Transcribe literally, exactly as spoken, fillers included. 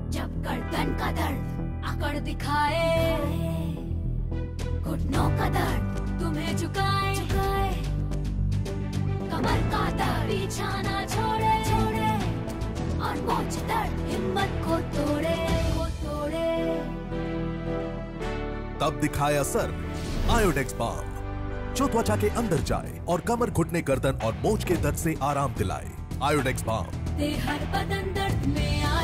जब गर्दन का दर्द अकड़ दिखाए, घुटनों का दर्द तुम्हें झुकाए, कमर का दर्द पीछा ना छोड़े, छोड़े और पहुंच दर्द हिम्मत को तोड़े, को तोड़े। तब दिखाया असर आयोडेक्स बाम, जो त्वचा के अंदर जाए और कमर, घुटने, गर्दन और मोच के दर्द से आराम दिलाए। आयोडेक्स बाम हर बदन दर्द में